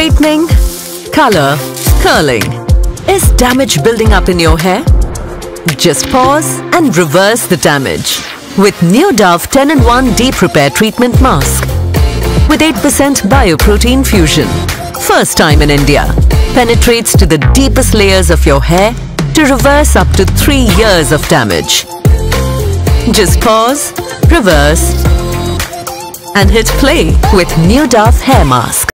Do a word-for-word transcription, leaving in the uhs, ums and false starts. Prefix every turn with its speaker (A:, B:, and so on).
A: Straightening, color, curling. Is damage building up in your hair? Just pause and reverse the damage with new Dove ten in one Deep Repair Treatment Mask with eight percent bioprotein fusion. First time in India. Penetrates to the deepest layers of your hair to reverse up to three years of damage. Just pause, reverse and hit play with new Dove Hair Mask.